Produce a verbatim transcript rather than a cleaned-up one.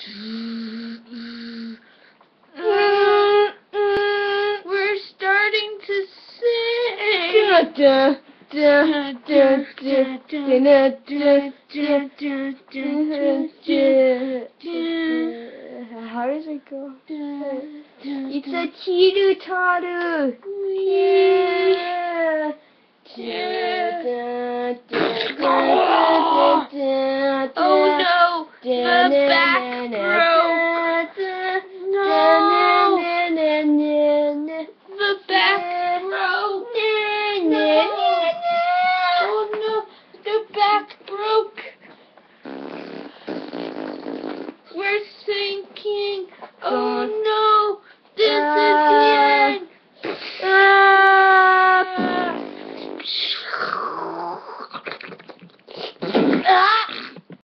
We're starting to sing. How does it go? It's a teeter totter. Yeah. Oh no! The